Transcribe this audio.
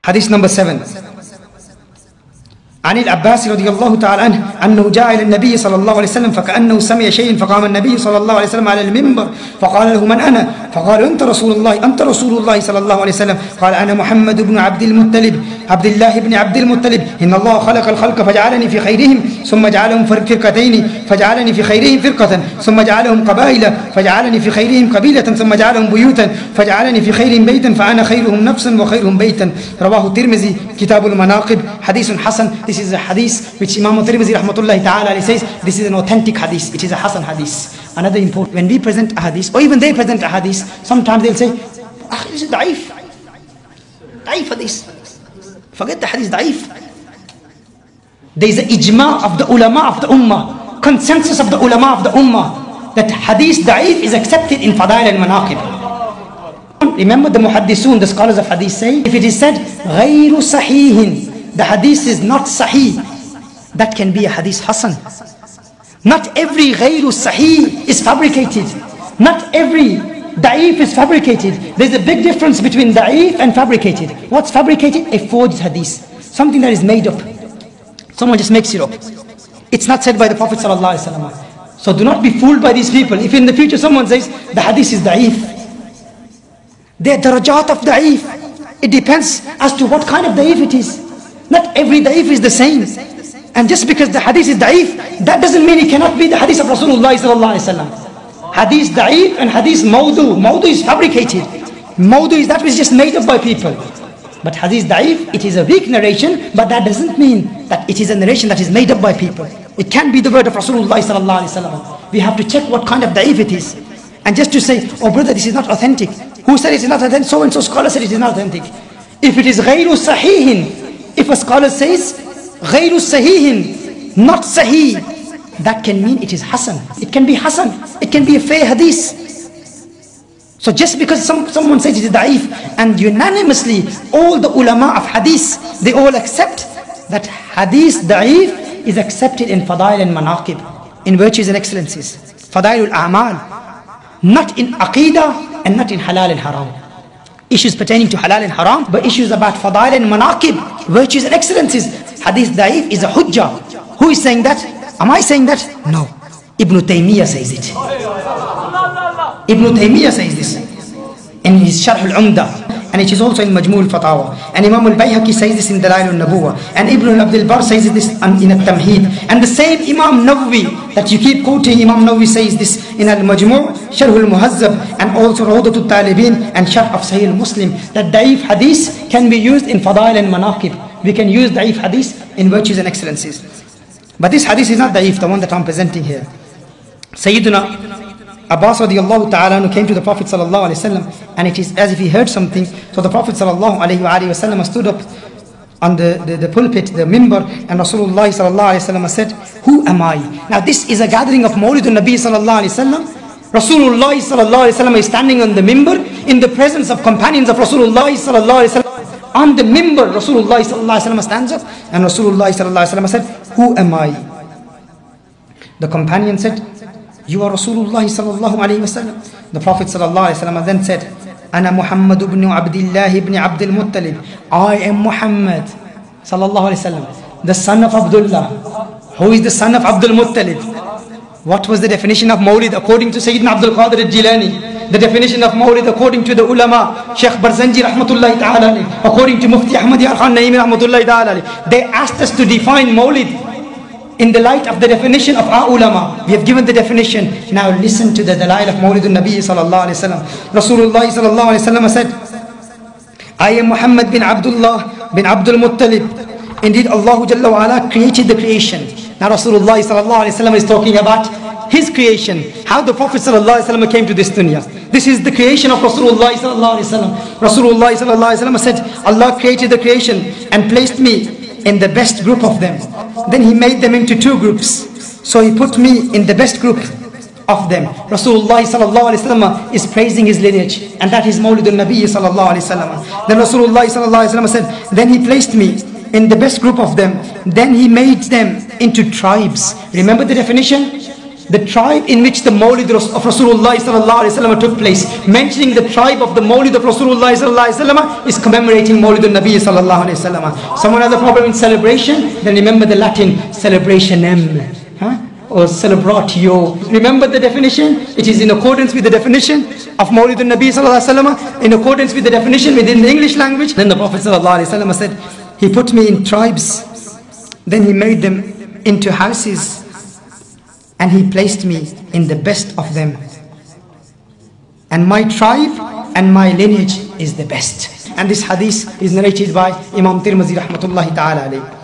Hadith number 7. عن العباس رضي الله تعالى عنه أنه جاء إلى النبي صلى الله عليه وسلم فكأنه سمع شيء فقام النبي صلى الله عليه وسلم على المنبر فقال له من أنا؟ فقال أنت رسول الله صلى الله عليه وسلم. قال أنا محمد بن عبد المطلب عبد الله بن عبد المطلب. إن الله خلق الخلق فجعلني في خيرهم ثم جعلهم فرقتين فجعلني في خيرهم فرقة ثم جعلهم قبائل فجعلني في خيرهم قبيلة ثم جعلهم بيوتا فجعلني في خيرهم بيتا فأنا خيرهم نفسا وخيرهم بيتا. رواه الترمذي كتاب المناقب. حديث حسن. This is a hadith which Imam Tirmidhi rahmatullahi ta'ala says this is an authentic hadith. It is a Hasan hadith. Another important, when we present a hadith or even they present a hadith, sometimes they'll say, this is da'if. Da'if hadith. Forget the hadith, da'if. There is an ijma of the ulama of the ummah, consensus of the ulama of the ummah, that hadith da'if is accepted in fadail al-manaqib. Remember the muhaddisun, the scholars of hadith say, if it is said, غَيْرُ صَحِيهٍ, the hadith is not sahih, that can be a hadith hasan. Not every ghayru sahih is fabricated. Not every da'if is fabricated. There's a big difference between da'if and fabricated. What's fabricated? A forged hadith. Something that is made up. Someone just makes it up. It's not said by the Prophet ﷺ. So do not be fooled by these people. If in the future someone says the hadith is da'if, there are darajat of da'if. It depends as to what kind of da'if it is. Not every da'if is the same. And just because the hadith is da'if, that doesn't mean it cannot be the hadith of Rasulullah sallallahu alaihi wasallam. Hadith da'if and hadith mawdu. Mawdu is fabricated. Mawdu is that which is just made up by people. But hadith da'if, it is a weak narration, but that doesn't mean that it is a narration that is made up by people. It can be the word of Rasulullah sallallahu alaihi wasallam. We have to check what kind of da'if it is. And just to say, oh brother, this is not authentic. Who said it is not authentic? So and so scholar said it is not authentic. If it is ghayru sahihin, if a scholar says, غَيْرُ sahihin, not sahih, that can mean it is hasan. It can be hasan. It can be a fair hadith. So just because someone says it is da'if, and unanimously all the ulama of hadith, they all accept that hadith da'if is accepted in fadail and manaqib, in virtues and excellencies. Fadail al-a'mal, not in aqidah and not in halal and haram. Issues pertaining to halal and haram, but issues about fadail and manaqib, virtues and excellences. Hadith da'if is a hujjah. Who is saying that? Am I saying that? No. Ibn Taymiyyah says it. Ibn Taymiyyah says this in his Sharh al-Umdah, and it is also in Majmu' al-Fatawa. And Imam al-Bayhaqi says this in Dalail al-Nabuwah. And Ibn Abdul Bar says this in al-Tamheed. And the same Imam Nawawi that you keep quoting, Imam Nawawi says this in al-Majmu', Sharh al-Muhazzab, and also Rawdat al-Talibin and Sharh of Sahih al-Muslim, that da'if hadith can be used in fadail and manaqib. We can use da'if hadith in virtues and excellencies. But this hadith is not da'if, the one that I'm presenting here. Sayyiduna Abbas radiallahu ta'ala came to the Prophet sallallahu alaihi wasallam, and it is as if he heard something. So the Prophet sallallahu alaihi wasallam stood up on the pulpit, the minbar, and Rasulullah sallallahu alaihi wasallam said, who am I? Now this is a gathering of Mawlid al-Nabi sallallahu alaihi wasallam. Rasulullah sallallahu alaihi wasallam is standing on the minbar in the presence of companions of Rasulullah sallallahu alaihi wasallam. On the minbar, Rasulullah sallallahu alaihi wasallam stands up, and Rasulullah sallallahu alaihi wasallam said, who am I? The companion said, you are Rasulullah sallallahu alaihi wasallam. The Prophet sallallahu alaihi wasallam then said, Ana Muhammad ibn Abdullah ibn Abdul Muttalib. I am Muhammad sallallahu alaihi wasallam, the son of Abdullah. Who is the son of Abdul Muttalib? What was the definition of Mawlid according to Sayyidina Abdul Qadir al-Jilani? The definition of Mawlid according to the ulama, Shaykh Barzanji rahmatullahi ta'ala, according to Mufti Ahmad Yar Khan Naimi rahmatullahi ta'ala, they asked us to define Mawlid in the light of the definition of our ulama. We have given the definition. Now listen to the dalail of Mawlid al-Nabi sallallahu alayhi wa sallam. Rasulullah sallallahu alayhi wa sallam said, I am Muhammad bin Abdullah bin Abdul Muttalib. Indeed, Allah Jalla wa Ala created the creation. Now Rasulullah sallallahu alayhi wa sallam is talking about his creation. How the Prophet sallallahu alayhi wa sallam came to this dunya. This is the creation of Rasulullah sallallahu alayhi wa sallam. Rasulullah sallallahu alayhi wa sallam said, Allah created the creation and placed me in the best group of them. Then he made them into two groups. So he put me in the best group of them. Rasulullah sallallahu alayhi wa sallam is praising his lineage, and that is Mawlid al-Nabi sallallahu alayhi wa sallam. Then Rasulullah sallallahu alayhi wa sallam said, then he placed me in the best group of them. Then he made them into tribes. Remember the definition? the tribe in which the Mawlid of Rasulullah sallallahu alaihi wasallam took place. Mentioning the tribe of the Mawlid of Rasulullah sallallahu alaihi wasallam is commemorating Mawlid al-Nabi sallallahu alaihi wasallam. Someone has a problem in celebration, then remember the Latin celebrationem, or celebratio. Remember the definition? It is in accordance with the definition of Mawlid al-Nabi sallallahu alaihi wasallam, in accordance with the definition within the English language. Then the Prophet sallallahu alaihi wasallam said, he put me in tribes, then he made them into houses, and he placed me in the best of them. And my tribe and my lineage is the best. And this hadith is narrated by Imam Tirmidhi rahmatullahi ta'ala alayhi.